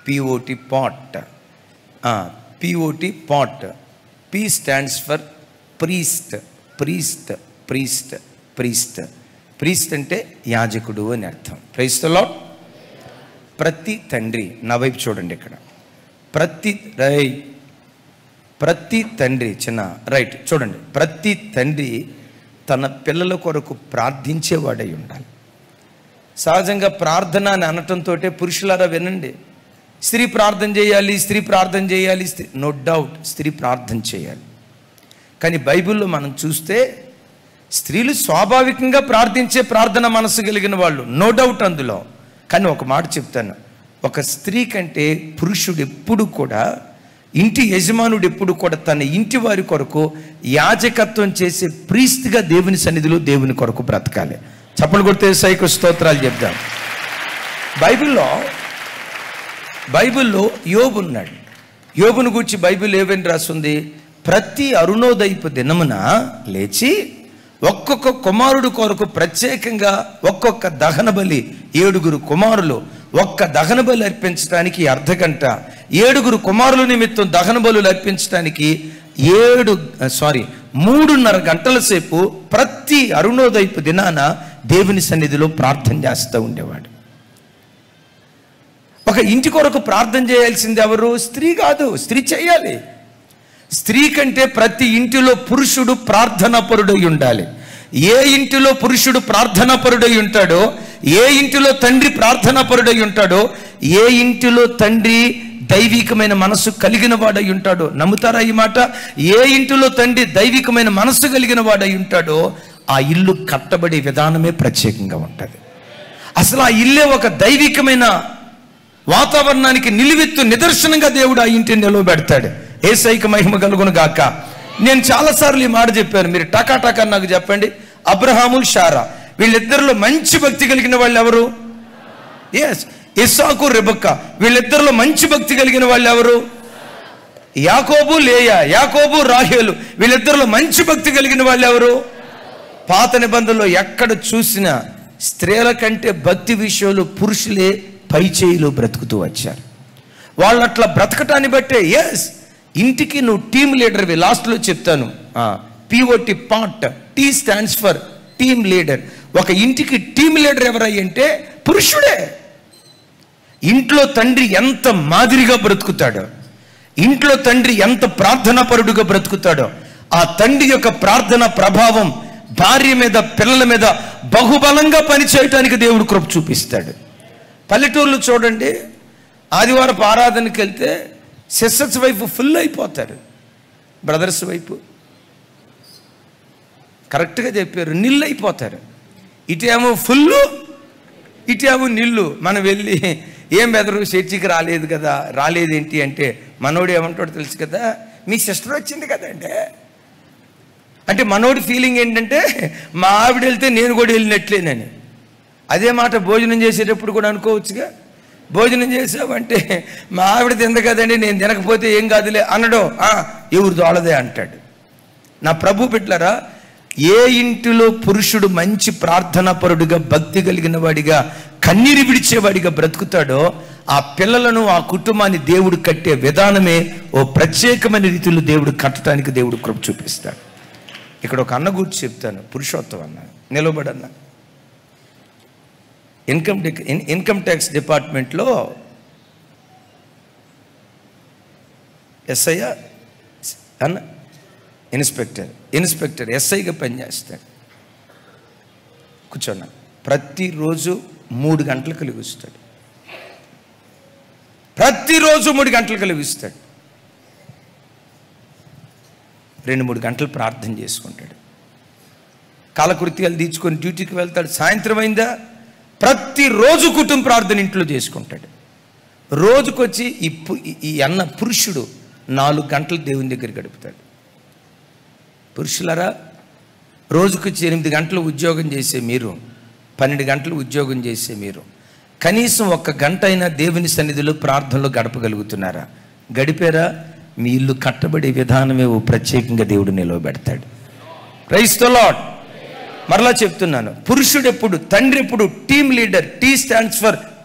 POT pot. POT pot. P stands for priest. Priest. Priest. Priest. Priest అంటే యాజకుడు అని అర్థం. Praise the Lord. ప్రతి తండ్రి, నా వైపు చూడండి ఇక్కడ, ప్రతి తండ్రి చిన్న రైట్ చూడండి, ప్రతి తండ్రి తన పిల్లల కొరకు ప్రార్థించేవాడై ఉండాలి. సహజంగా ప్రార్థన అని అనటంతో పురుషులారా వినండి, స్త్రీ ప్రార్థన చేయాలి, స్త్రీ ప్రార్థన చేయాలి, నో డౌట్ స్త్రీ ప్రార్థన చేయాలి. కానీ బైబిల్లో మనం చూస్తే స్త్రీలు స్వాభావికంగా ప్రార్థించే ప్రార్థన మనసు కలిగిన వాళ్ళు, నో డౌట్ అందులో. కానీ ఒక మాట చెప్తాను, ఒక స్త్రీ కంటే పురుషుడు ఎప్పుడు కూడా, ఇంటి యజమానుడు ఎప్పుడు కూడా తన ఇంటి వారి కొరకు యాజకత్వం చేసే ప్రీస్ట్గా దేవుని సన్నిధిలో దేవుని కొరకు బ్రతకాలి. చప్పలు కొడితే సైకు స్తోత్రాలు చెప్తాం. బైబిల్లో యోబు ఉన్నాడు. యోబును గూర్చి బైబిల్ ఏమని రాస్తుంది? ప్రతి అరుణోదయపు దినమున లేచి ఒక్కొక్క కుమారుడు కొరకు ప్రత్యేకంగా ఒక్కొక్క దహన బలి, 7 కుమారులు ఒక్క దహన బలి అర్పించడానికి అర్ధగంట, 7 కుమారుల నిమిత్తం దహన బలులు అర్పించడానికి 3.5 గంటల సేపు ప్రతి అరుణోదయపు దినాన దేవుని సన్నిధిలో ప్రార్థన చేస్తూ ఉండేవాడు. ఒక ఇంటి కొరకు ప్రార్థన చేయాల్సింది ఎవరు? స్త్రీ కాదు, స్త్రీ చేయాలి. స్త్రీ కంటే ప్రతి ఇంటిలో పురుషుడు ప్రార్థనాపరుడై ఉండాలి. ఏ ఇంటిలో పురుషుడు ప్రార్థనాపరుడై ఉంటాడో, ఏ ఇంటిలో తండ్రి ప్రార్థనాపరుడై ఉంటాడో, ఏ ఇంటిలో తండ్రి దైవికమైన మనసు కలిగిన వాడై ఉంటాడో, నమ్ముతారా ఈ మాట? ఏ ఇంటిలో తండ్రి దైవికమైన మనసు కలిగిన వాడై ఉంటాడో ఆ ఇల్లు కట్టబడే విధానమే ప్రత్యేకంగా ఉంటుంది. అసలు ఆ ఇల్లే ఒక దైవికమైన వాతావరణానికి నిలువెత్తు నిదర్శనంగా దేవుడు ఆ ఇంటిని నిలవబెడతాడు. యేసయ్యకు మహిమ కలుగును గాక. నేను చాలాసార్లు ఈ మాట చెప్పాను, మీరు టకా నాకు చెప్పండి. అబ్రహాము, శారా వీళ్ళిద్దరిలో మంచి భక్తి కలిగిన వాళ్ళు ఎవరు? ఇస్సాకు, రెబెక్కా వీళ్ళిద్దరిలో మంచి భక్తి కలిగిన వాళ్ళు ఎవరు? యాకోబు, లేయా, యాకోబు, రాహేలు వీళ్ళిద్దరిలో మంచి భక్తి కలిగిన వాళ్ళు ఎవరు? పాత నిబంధనలో ఎక్కడ చూసినా స్త్రీల కంటే భక్తి విషయంలో పురుషులే పై చేయిలో బ్రతుకుతూ వచ్చారు. వాళ్ళు అట్లా బ్రతకటాన్ని బట్టే ఇంటికి నువ్వు టీమ్ లీడర్వి. లాస్ట్లో చెప్తాను. POT part, T stands for team leader. ఒక ఇంటికి టీమ్ లీడర్ ఎవరయ్యంటే పురుషుడే. ఇంట్లో తండ్రి ఎంత మాదిరిగా బ్రతుకుతాడో, ఇంట్లో తండ్రి ఎంత ప్రార్థనాపరుడుగా బ్రతుకుతాడో, ఆ తండ్రి యొక్క ప్రార్థన ప్రభావం భార్య మీద, పిల్లల మీద బహుబలంగా పనిచేయటానికి దేవుడు కృప చూపిస్తాడు. పల్లెటూర్లు చూడండి, ఆదివారపు ఆరాధనకి వెళ్తే సిస్టర్స్ వైపు ఫుల్ అయిపోతారు, బ్రదర్స్ వైపు కరెక్ట్గా చెప్పారు, నిల్లు అయిపోతారు. ఇటేమో ఫుల్లు, ఇటేమో నిల్లు. మనం వెళ్ళి ఏం బెదరు చర్చికి రాలేదు కదా, రాలేదేంటి అంటే మనోడు ఏమంటాడు తెలుసు కదా, మీ సిస్టర్ వచ్చింది కదండి అంటే మనోడి ఫీలింగ్ ఏంటంటే మా ఆవిడ వెళ్తే నేను కూడా వెళ్ళినట్లేనని. అదే మాట భోజనం చేసేటప్పుడు కూడా అనుకోవచ్చుగా. భోజనం చేసావంటే మా ఆవిడ తింద కదండి, నేను తినకపోతే ఏం కాదులే అనడం, ఎవరు దోళదే అంటాడు. నా ప్రభు బిడ్డలారా, ఏ ఇంటిలో పురుషుడు మంచి ప్రార్థనాపరుడుగా, భక్తి కలిగిన వాడిగా, కన్నీరు విడిచేవాడిగా బ్రతుకుతాడో ఆ పిల్లలను, ఆ కుటుంబాన్ని దేవుడు కట్టే విధానమే ఓ ప్రత్యేకమైన రీతిలో దేవుడు కట్టడానికి దేవుడు కృప చూపిస్తాడు. ఇక్కడ ఒక అన్న గురించి చెప్తాను, పురుషోత్తం అన్న, నిలబడన్న. ఇన్కమ్ ట్యాక్స్ డిపార్ట్మెంట్లో ఎస్ఐ అన్న, ఇన్స్పెక్టర్ ఎస్ఐగా పనిచేస్తాడు. కూర్చోన్నా, ప్రతిరోజు 3 గంటలకు లెగుస్తాడు. ప్రతిరోజు 3 గంటలకు లెగుస్తాడు. 2-3 గంటలు ప్రార్థన చేసుకుంటాడు. కాలకృత్యాలు తీర్చుకొని డ్యూటీకి వెళ్తాడు. సాయంత్రం అయిందా ప్రతిరోజు కుటుంబ ప్రార్థన ఇంట్లో చేసుకుంటాడు. రోజుకొచ్చి ఈ అన్న పురుషుడు 4 గంటలు దేవుని దగ్గర గడుపుతాడు. పురుషులరా, రోజుకొచ్చి 8 గంటలు ఉద్యోగం చేసే మీరు, 12 గంటలు ఉద్యోగం చేసే మీరు కనీసం 1 గంట అయినా దేవుని సన్నిధిలో ప్రార్థనలో గడపగలుగుతున్నారా? గడిపారా? మీ ఇల్లు కట్టబడే విధానమే ఓ ప్రత్యేకంగా దేవుడు నిలవబెడతాడు. Praise the lord. మరలా చెప్తున్నాను, పురుషుడు ఎప్పుడు, తండ్రి ఎప్పుడు team leader. T stands for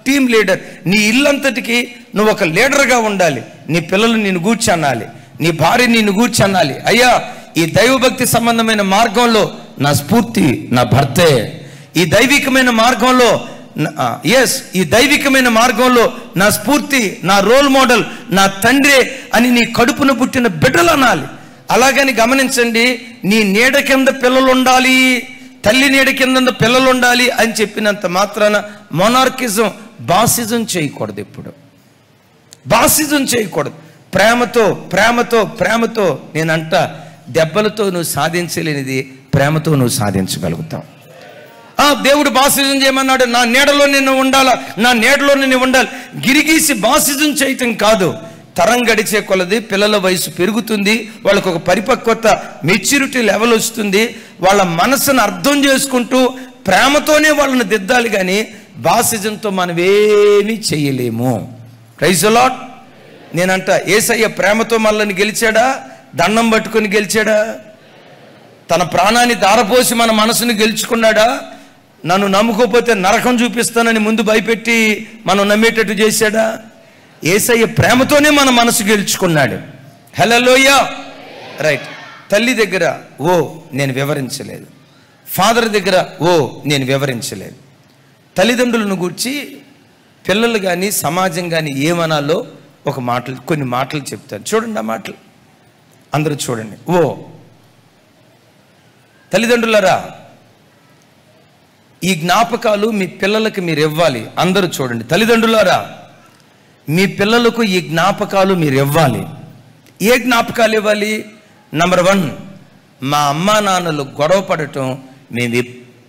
team leader. నీ ఇల్లంతటికి నువ్వు ఒక లీడర్గా ఉండాలి. నీ పిల్లలు నిన్ను గూర్చి అనాలి, నీ భార్య నిన్ను గూర్చి అనాలి, అయ్యా ఈ దైవభక్తి సంబంధమైన మార్గంలో నా స్ఫూర్తి నా భర్తే, ఈ దైవికమైన మార్గంలో ఈ దైవికమైన మార్గంలో నా స్ఫూర్తి నా రోల్ మోడల్ నా తండ్రి అని నీ కడుపున పుట్టిన బిడ్డలు అనాలి. అలాగని గమనించండి, నీ నీడ కింద పిల్లలు ఉండాలి, తల్లి నీడ కింద పిల్లలు ఉండాలి అని చెప్పినంత మాత్రాన మొనార్కిజం బాసిజం చేయకూడదు. ఎప్పుడు బాసిజం చేయకూడదు. ప్రేమతో ప్రేమతో ప్రేమతో నేనంట దెబ్బలతో నువ్వు సాధించలేనిది ప్రేమతో నువ్వు సాధించగలుగుతావు. దేవుడు బాసిజం చేయమన్నాడు, నా నీడలో నిన్ను ఉండాలా, నా నీడలో నిన్ను ఉండాలి. గిరిగీసి బాసిజం చేయటం కాదు. తరం గడిచే కొలది పిల్లల వయసు పెరుగుతుంది, వాళ్ళకు ఒక పరిపక్వత మెచ్యూరిటీ లెవెల్ వస్తుంది. వాళ్ళ మనసును అర్థం చేసుకుంటూ ప్రేమతోనే వాళ్ళని దిద్దాలి, కానీ బాసిజంతో మనం ఏమీ చేయలేము. Praise the Lord. నేనంట యేసయ్య ప్రేమతో మనల్ని గెలిచాడా, దండం పట్టుకొని గెలిచాడా? తన ప్రాణాన్ని దారపోసి మన మనసును గెలుచుకున్నాడా? నన్ను నమ్ముకోకపోతే నరకం చూపిస్తానని ముందు భయపెట్టి మనం నమ్మేటట్టు చేశాడా? యేసయ్య ప్రేమతోనే మన మనసు గెలుచుకున్నాడు. హల్లెలూయా. రైట్. తల్లి దగ్గర నేను వివరించలేదు, ఫాదర్ దగ్గర నేను వివరించలేదు. తల్లిదండ్రులను గూర్చి పిల్లలు కానీ సమాజం కానీ ఏమనాలో కొన్ని మాటలు చెప్తాను. చూడండి ఆ మాటలు అందరూ చూడండి. తల్లిదండ్రులారా, ఈ జ్ఞాపకాలు మీ పిల్లలకి మీరు ఇవ్వాలి. అందరూ చూడండి. తల్లిదండ్రులారా, మీ పిల్లలకు ఈ జ్ఞాపకాలు మీరు ఇవ్వాలి. ఏ జ్ఞాపకాలు ఇవ్వాలి? నంబర్ 1, మా అమ్మా నాన్నలు గొడవ పడటం మేము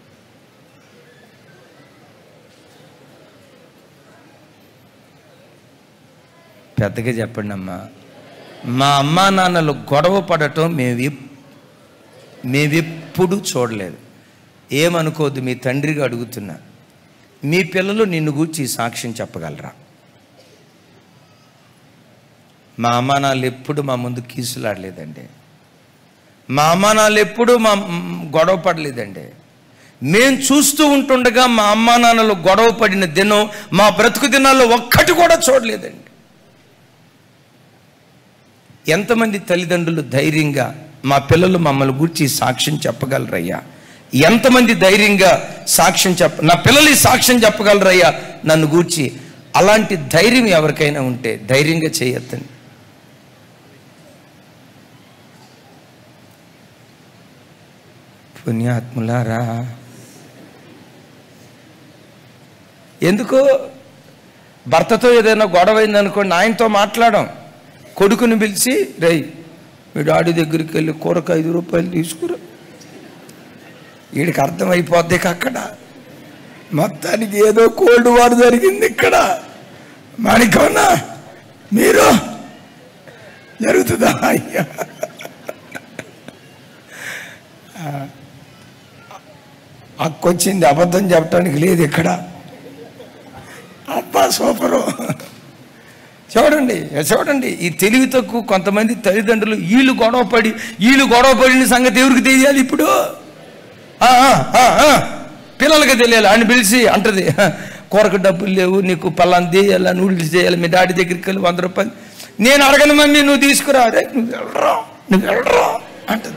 పెద్దగా చెప్పండి అమ్మా. మా అమ్మా నాన్నలు గొడవ పడటం మేమెప్పుడు చూడలేదు. ఏమనుకోద్దు, మీ తండ్రిగా అడుగుతున్నా. మీ పిల్లలు నిన్ను గూర్చి సాక్ష్యం చెప్పగలరా? మా అమ్మా నాన్నలు ఎప్పుడు మా ముందు కీసులాడలేదండి, మా అమ్మా నాన్నలు ఎప్పుడు మా గొడవ పడలేదండి. మేము చూస్తూ ఉంటుండగా మా అమ్మా నాన్నలు గొడవ పడిన దినం మా బ్రతుకు దినాల్లో ఒక్కటి కూడా చూడలేదండి. ఎంతమంది తల్లిదండ్రులు ధైర్యంగా మా పిల్లలు మమ్మల్ని గూర్చి సాక్ష్యం చెప్పగలరయ్యా? ఎంతమంది ధైర్యంగా సాక్ష్యం నా పిల్లలు సాక్ష్యం చెప్పగలరయ్యా నన్ను గూర్చి? అలాంటి ధైర్యం ఎవరికైనా ఉంటే ధైర్యంగా చేయొద్దండి. పుణ్యాత్ములారా, ఎందుకు భర్తతో ఏదైనా గొడవ అయిందనుకోండి, ఆయనతో మాట్లాడడం, కొడుకుని పిలిచి రేయ్ మీ డాడీ దగ్గరికి వెళ్ళి కూరకు 5 రూపాయలు తీసుకురా. వీడికి అర్థమైపోద్ది అక్కడ మొత్తానికి ఏదో కోల్డ్ వార్ జరిగింది ఇక్కడ. మాణికన్నా మీరు జరుగుతుందా? అయ్యా, అక్కొచ్చింది, అబద్ధం చెప్పడానికి లేదు ఇక్కడ. అబ్బా సూపరు. చూడండి ఈ తెలివి తక్కువ కొంతమంది తల్లిదండ్రులు వీళ్ళు గొడవ పడిన సంగతి ఎవరికి తెలియాలి? ఇప్పుడు పిల్లలకి తెలియాలి. ఆయన పిలిచి అంటది, కూరకు డబ్బులు లేవు, నీకు పలానా చేయాలి, నూడిల్స్ చేయాలి, మీ డాడీ దగ్గరికి వెళ్ళి 100 రూపాయలు. నేను అడగను మమ్మీ, నువ్వు తీసుకురా. నువ్వు వెళ్ళరా అంటది.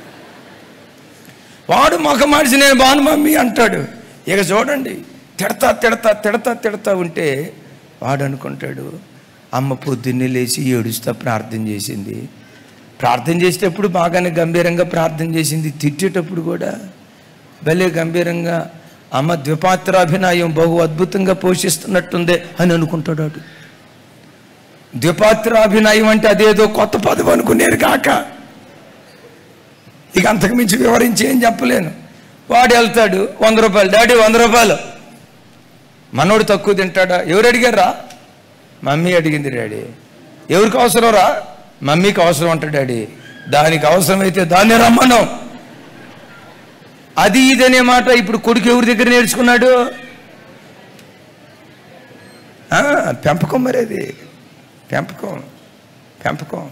వాడు మొఖం మార్చి నేను బాను మమ్మీ అంటాడు. ఇక చూడండి, తిడతా ఉంటే వాడు అనుకుంటాడు, అమ్మ పొద్దున్నే లేచి ఏడుస్తా ప్రార్థన చేసింది. ప్రార్థన చేసేటప్పుడు బాగానే గంభీరంగా ప్రార్థన చేసింది, తిట్టేటప్పుడు కూడా భలే గంభీరంగా అమ్మ ద్విపాత్రాభినయం బహు అద్భుతంగా పోషిస్తున్నట్టుందే అని అనుకుంటాడు. వాడు ద్విపాత్రాభినయం అంటే అదేదో కొత్త పదం అనుకునేరు కాక ఇక అంతకు మించి వివరించి ఏం చెప్పలేను. వాడు వెళ్తాడు, 100 రూపాయలు, డాడీ 100 రూపాయలు. మనోడు తక్కువ తింటాడా? ఎవరు అడిగారా? మమ్మీ అడిగింది డాడీ. ఎవరికి అవసరం రా? మమ్మీకి అవసరం అంట డాడీ. దానికి అవసరమైతే దాన్ని రమ్మను. అది ఇదనే మాట ఇప్పుడు కొడుకు ఎవరి దగ్గర నేర్చుకున్నాడు? పెంపకం. మరి అది పెంపకం.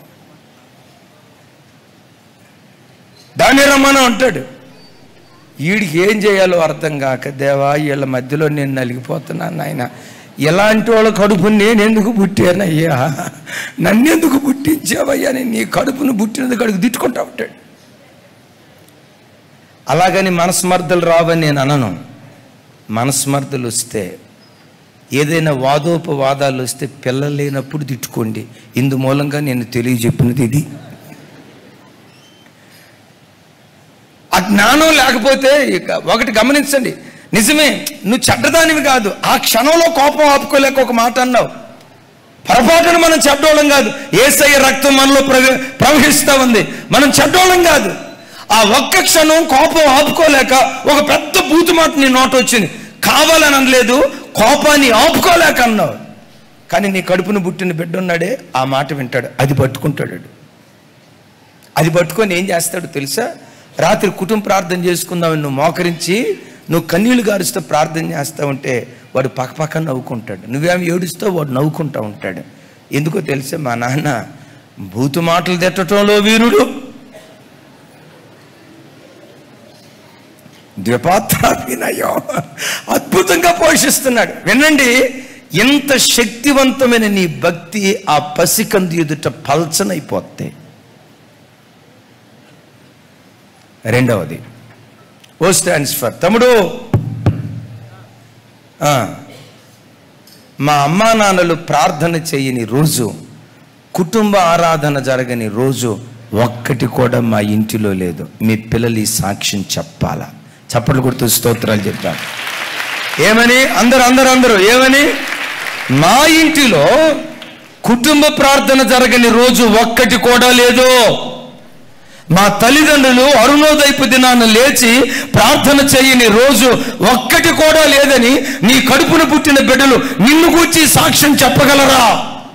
దాన్ని రమ్మను అంటాడు. వీడికి ఏం చేయాలో అర్థం కాక, దేవా వీళ్ళ మధ్యలో నేను నలిగిపోతున్నాను నాయన, ఎలాంటి వాళ్ళ కడుపుని నేనెందుకు పుట్టానయ్యా, నన్నెందుకు పుట్టించావయ్యా, నేను నీ కడుపును పుట్టినందుకు అడుగు తిట్టుకుంటా ఉంటాడు. అలాగని మనస్మర్థలు రావని నేను అనను. మనస్మర్థలు వస్తే, ఏదైనా వాదోపవాదాలు వస్తే పిల్లలు లేనప్పుడు తిట్టుకోండి. ఇందు మూలంగా నేను తెలియజెప్పినది ఇది. ఆ జ్ఞానం లేకపోతే ఇక ఒకటి గమనించండి, నిజమే నువ్వు చెడ్డదానివి కాదు, ఆ క్షణంలో కోపం ఆపుకోలేక ఒక మాట అన్నావు. పొరపాటున మనం చెడ్డోళ్ళం కాదు, యేసయ్య రక్తం మనలో ప్రవహిస్తూ ఉంది, మనం చెడ్డోళ్ళం కాదు. ఆ ఒక్క క్షణం కోపం ఆపుకోలేక ఒక పెద్ద బూతు మాట నీ నోట వచ్చింది. కావాలని అనలేదు, కోపాన్ని ఆపుకోలేక అన్నావు. కానీ నీ కడుపును పుట్టిన బిడ్డ ఉన్నాడే, ఆ మాట వింటాడు, అది పట్టుకుంటాడు. అది పట్టుకొని ఏం చేస్తాడు తెలుసా? రాత్రి కుటుంబ ప్రార్థన చేసుకుందామని నువ్వు మోకరించి నువ్వు కన్నీళ్లు గారుస్తూ ప్రార్థన చేస్తూ ఉంటే వాడు పక్కపక్క నవ్వుకుంటాడు. నువ్వేమి ఏడుస్తావు, వాడు నవ్వుకుంటూ ఉంటాడు. ఎందుకో తెలుసా? మా నాన్న బూతు మాటలు తిట్టడంలో వీరుడు, ద్విపాత్రాభినయం అద్భుతంగా పోషిస్తున్నాడు. వినండి, ఎంత శక్తివంతమైన నీ భక్తి ఆ పసికందు ఎదుట పల్చనైపోతే. రెండవది, ఓ స్టాండ్స్ ఫర్ తమ్ముడు. మా అమ్మా నాన్నలు ప్రార్థన చేయని రోజు, కుటుంబ ఆరాధన జరగని రోజు ఒక్కటి కూడా మా ఇంటిలో లేదు. మీ పిల్లలు ఈ సాక్ష్యం చెప్పాలా? చప్పట్లు కొడుతూ స్తోత్రాలు చెప్తాను. ఏమని? అందరూ ఏమని? మా ఇంటిలో కుటుంబ ప్రార్థన జరగని రోజు ఒక్కటి కూడా లేదు. మా తల్లిదండ్రులు అరుణోదయపు దినాన్ని లేచి ప్రార్థన చేయని రోజు ఒక్కటి కూడా లేదని నీ కడుపును పుట్టిన బిడ్డలు నిన్ను గూర్చి సాక్ష్యం చెప్పగలరా?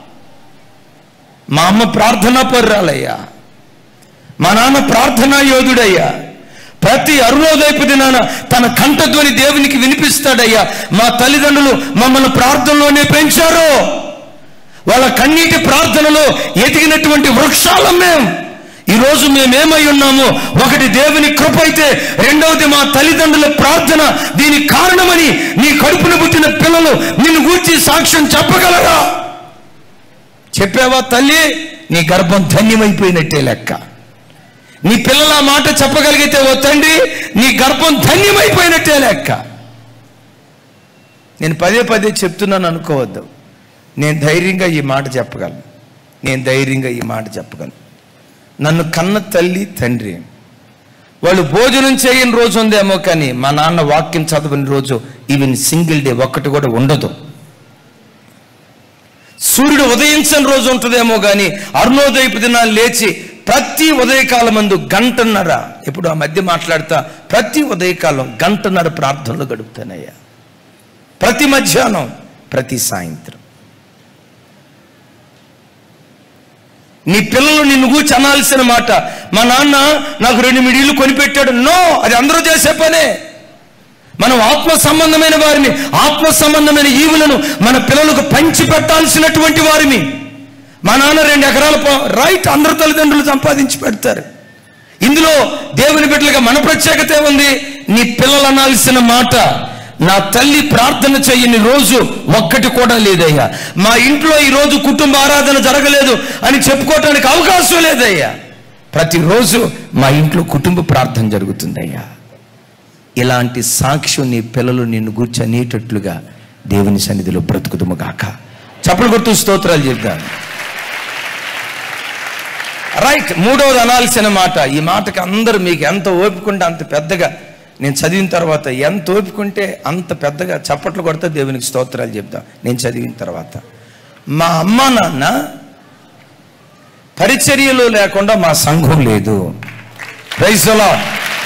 మా అమ్మ ప్రార్థనా పర్రాలయ్యా, మా నాన్న ప్రార్థనా యోధుడయ్యా. ప్రతి అరుణోదయపు దినాన తన కంఠధ్వని దేవునికి వినిపిస్తాడయ్యా. మా తల్లిదండ్రులు మమ్మల్ని ప్రార్థనలోనే పెంచారు. వాళ్ళ కన్నీటి ప్రార్థనలో ఎదిగినటువంటి వృక్షాలం మేము. ఈరోజు మేమేమై ఉన్నాము? ఒకటి దేవుని కృప అయితే, రెండవది మా తల్లిదండ్రుల ప్రార్థన. దీనికి కారణమని నీ కడుపున పుట్టిన పిల్లలు నిన్ను గూర్చి సాక్ష్యం చెప్పగలరా? చెప్పావా తల్లి? నీ గర్భం ధన్యమైపోయినట్టే లెక్క. నీ పిల్లల మాట చెప్పగలిగితే ఓ తండ్రి, నీ గర్భం ధన్యమైపోయినట్టే లెక్క. నేను పదే పదే చెప్తున్నాను అనుకోవద్దు. నేను ధైర్యంగా ఈ మాట చెప్పగలను. నన్ను కన్న తల్లి తండ్రి వాళ్ళు భోజనం చేయని రోజు ఉందేమో, కానీ మా నాన్న వాక్యం చదవని రోజు ఈవెన్ సింగిల్ డే ఒక్కటి కూడా ఉండదు. సూర్యుడు ఉదయించని రోజు ఉంటుందేమో, కానీ అరుణోదయపు దినాలు లేచి ప్రతి ఉదయకాలం మందు గంటన్నర, ఇప్పుడు ఆ మధ్య మాట్లాడతా, ప్రతి ఉదయకాలం గంటన్నర ప్రార్థనలు గడుపుతానయ్యా. ప్రతి మధ్యాహ్నం, ప్రతి సాయంత్రం. నీ పిల్లలు నిన్ను గూర్చి అనాల్సిన మాట, మా నాన్న నాకు 2 మిడిలు కొనిపెట్టాడు. నో, అది అందరూ చేసే పనే. మనం ఆత్మ సంబంధమైన వారిని, ఆత్మ సంబంధమైన ఈవులను మన పిల్లలకు పంచి పెట్టాల్సినటువంటి వారిని. మా నాన్న 2 ఎకరాల రైట్ అందరు తల్లిదండ్రులు సంపాదించి పెడతారు. ఇందులో దేవుని బిడ్డలుగా మన ప్రత్యేకత ఉంది. నీ పిల్లలు అనాల్సిన మాట, నా తల్లి ప్రార్థన చేయని రోజు ఒక్కటి కూడా లేదయ్యా. మా ఇంట్లో ఈరోజు కుటుంబ ఆరాధన జరగలేదు అని చెప్పుకోవటానికి అవకాశం లేదయ్యా. ప్రతిరోజు మా ఇంట్లో కుటుంబ ప్రార్థన జరుగుతుందయ్యా. ఇలాంటి సాక్ష్యం నీ పిల్లలు నిన్ను గూర్చి అనేటట్లుగా దేవుని సన్నిధిలో బ్రతుకుదుము గాక. చప్పట్లు కొడుతూ స్తోత్రాలు చెప్తాను. రైట్, మూడవది అనాల్సిన మాట. ఈ మాటకి అందరూ మీకు ఎంత ఓపికంటే అంత పెద్దగా, నేను చదివిన తర్వాత ఎంత ఓపికంటే అంత పెద్దగా చప్పట్లు కొడితే దేవునికి స్తోత్రాలు చెప్తాం. నేను చదివిన తర్వాత, మా అమ్మ నాన్న పరిచర్యలో లేకుండా మా సంఘం లేదు. Praise the Lord.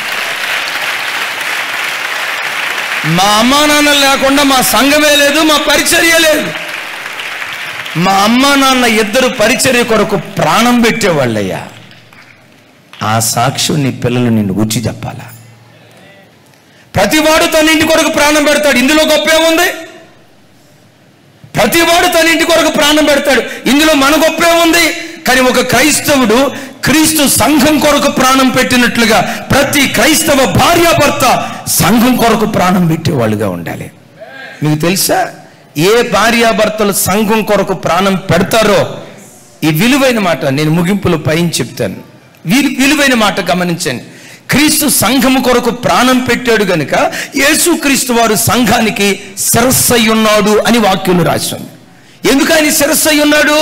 మా అమ్మా నాన్న లేకుండా మా సంఘమే లేదు, మా పరిచర్య లేదు. మా అమ్మ నాన్న ఇద్దరు పరిచర్య కొరకు ప్రాణం పెట్టేవాళ్ళయ్యా. ఆ సాక్ష్యం నీ పిల్లలు నిన్ను గుర్చి చెప్పాలా? ప్రతివాడు తన ఇంటి కొరకు ప్రాణం పెడతాడు. ఇందులో గొప్పే ఉంది. ప్రతివాడు తన ఇంటి కొరకు ప్రాణం పెడతాడు. ఇందులో మన గొప్పే ఉంది. కానీ ఒక క్రైస్తవుడు క్రీస్తు సంఘం కొరకు ప్రాణం పెట్టినట్లుగా ప్రతి క్రైస్తవ భార్యాభర్త సంఘం కొరకు ప్రాణం పెట్టేవాళ్ళుగా ఉండాలి. మీకు తెలుసా, ఏ భార్యాభర్తలు సంఘం కొరకు ప్రాణం పెడతారో, ఈ విలువైన మాట నేను ముగింపులో పైన చెప్తాను. విలువైన మాట గమనించండి. క్రీస్తు సంఘము కొరకు ప్రాణం పెట్టాడు గనుక యేసుక్రీస్తు వారు సంఘానికి శిరస్సు అయి ఉన్నాడు అని వాక్యంలో రాసింది. ఎందుకు ఆయన శిరస్సు అయి ఉన్నాడు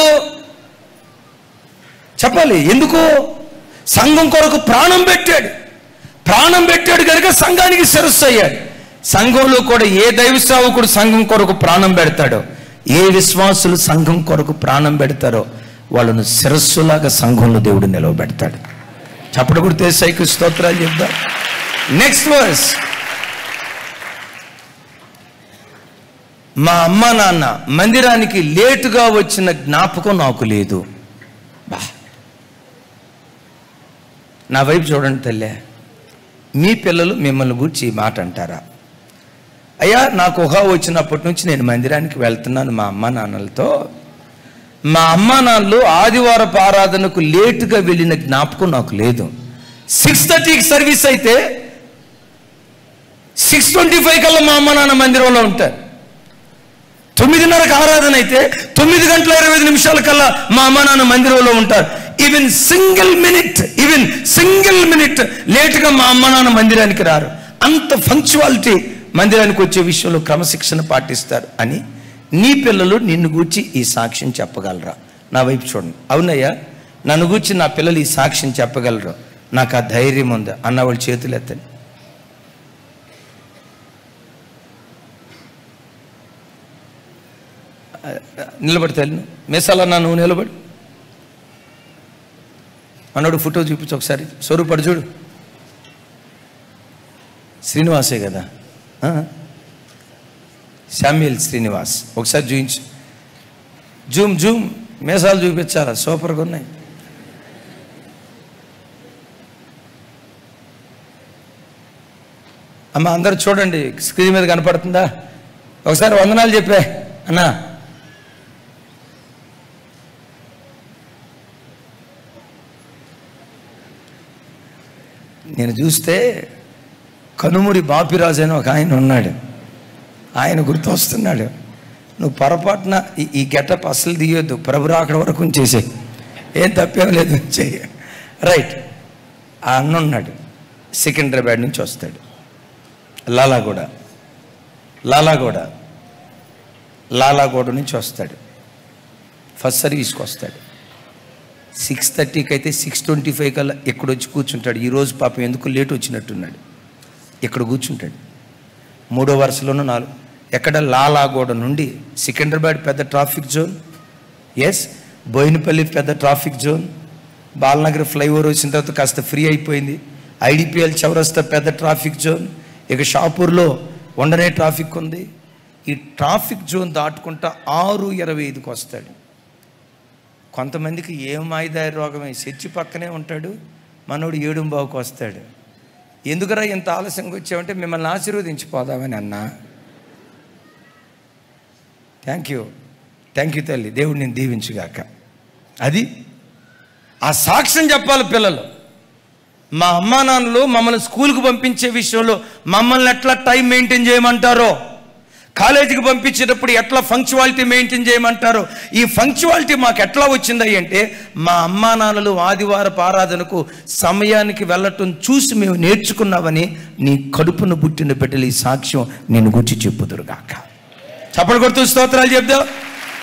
చెప్పాలి. ఎందుకు? సంఘం కొరకు ప్రాణం పెట్టాడు కనుక సంఘానికి శిరస్సు అయ్యాడు. సంఘంలో కూడా ఏ దైవ సేవకుడు సంఘం కొరకు ప్రాణం పెడతాడో, ఏ విశ్వాసులు సంఘం కొరకు ప్రాణం పెడతారో వాళ్ళను శిరస్సులాగా సంఘంలో దేవుడు నిలవబెడతాడు. చప్పటి కొడితే సైకి స్తోత్రాలు చెప్దాం. Next verse. మా అమ్మ నాన్న మందిరానికి లేటుగా వచ్చిన జ్ఞాపకం నాకు లేదు. నా వైపు చూడండి తల్లే. మీ పిల్లలు మిమ్మల్ని గురించి ఈ మాట అంటారా? అయ్యా నాకు ఊహ వచ్చినప్పటి నుంచి నేను మందిరానికి వెళ్తున్నాను మా అమ్మ నాన్నలతో. మా అమ్మ నాన్నలు ఆదివారపు ఆరాధనకు లేటుగా వెళ్ళిన జ్ఞాపకం నాకు లేదు. 6:30కి సర్వీస్ అయితే 6:25 కల్లా మా అమ్మ నాన్న మందిరంలో ఉంటారు. 9:30కి ఆరాధన అయితే 9:25 కల్లా మా అమ్మ నాన్న మందిరంలో ఉంటారు. ఈవెన్ సింగిల్ మినిట్ లేటుగా మా అమ్మ నాన్న మందిరానికి రారు. అంత పంక్చువాలిటీ మందిరానికి వచ్చే విషయంలో క్రమశిక్షణ పాటిస్తారు అని నీ పిల్లలు నిన్ను గూర్చి ఈ సాక్ష్యం చెప్పగలరా? నా వైపు చూడండి. అవునయ్యా, నన్ను గూర్చి నా పిల్లలు ఈ సాక్ష్యం చెప్పగలరు, నాకు ఆ ధైర్యం ఉంది అన్న వాళ్ళు చేతులు ఎత్తండి. నిలబడితే మేసాలన్నా నువ్వు నిలబడి అన్నాడు. ఫోటో చూపించు ఒకసారి. స్వరూపడు చూడు. శ్రీనివాసే కదా, శామ్యుల్ శ్రీనివాస్. ఒకసారి చూపించు. జూమ్ మేసాలు చూపించాలా, సూపర్గా ఉన్నాయి. అమ్మ అందరు చూడండి, స్క్రీన్ మీద కనపడుతుందా? ఒకసారి వందనాలు చెప్పే అన్నా. నేను చూస్తే కనుమూరి బాపిరాజు అని ఒక ఆయన ఉన్నాడు, ఆయన గుర్తు వస్తున్నాడు. నువ్వు పొరపాటున ఈ గెటప్ అసలు తీయొద్దు, ప్రభు రాకడ వరకు ఉంచేసే, ఏం తప్పేం లేదు, చెయ్యి. రైట్. ఆ అన్న ఉన్నాడు, సికింద్రాబాద్ నుంచి వస్తాడు. లాలాగూడ నుంచి వస్తాడు. ఫస్ట్ సర్వీస్కి వస్తాడు. 6:30కి అయితే 6:25 కల్లా ఇక్కడ వచ్చి కూర్చుంటాడు. ఈరోజు పాపం ఎందుకు లేట్ వచ్చినట్టున్నాడు. ఇక్కడ కూర్చుంటాడు 3వ వరుసలోనూ 4. ఎక్కడ? లాలాగూడ నుండి సికింద్రాబాద్ పెద్ద ట్రాఫిక్ జోన్, ఎస్, బోయినపల్లి పెద్ద ట్రాఫిక్ జోన్, బాలనగర్ ఫ్లైఓవర్ వచ్చిన తర్వాత కాస్త ఫ్రీ అయిపోయింది, ఐడిపిఎల్ చౌరస్తా పెద్ద ట్రాఫిక్ జోన్, ఇక షాపూర్లో ఉండనే ట్రాఫిక్ ఉంది. ఈ ట్రాఫిక్ జోన్ దాటుకుంటా 6:25కి వస్తాడు. కొంతమందికి ఏం మాయిదారి రోగమే, చర్చి పక్కనే ఉంటాడు, మనోడు 7:15కి వస్తాడు. ఎందుకురా ఇంత ఆలస్యంగా వచ్చామంటే మిమ్మల్ని ఆశీర్వదించిపోదామని అన్నా. థ్యాంక్ యూ తల్లి, దేవుడు నేను దీవించుగాక. అది ఆ సాక్ష్యం చెప్పాలి పిల్లలు. మా అమ్మా నాన్నలు మమ్మల్ని స్కూల్కి పంపించే విషయంలో మమ్మల్ని ఎట్లా టైం మెయింటైన్ చేయమంటారో, కాలేజీకి పంపించేటప్పుడు ఎట్లా ఫంక్చువాలిటీ మెయింటైన్ చేయమంటారో, ఈ ఫంక్చువాలిటీ మాకు ఎట్లా వచ్చింది అంటే మా అమ్మా నాన్నలు ఆదివారపు ఆరాధనకు సమయానికి వెళ్ళటం చూసి మేము నేర్చుకున్నామని నీ కడుపును పుట్టిన బిడ్డలు ఈ సాక్ష్యం నేను గురించి చెప్పుదురుగాక. చప్పట్లు కొడుతూ స్తోత్రాలు చెప్దాం.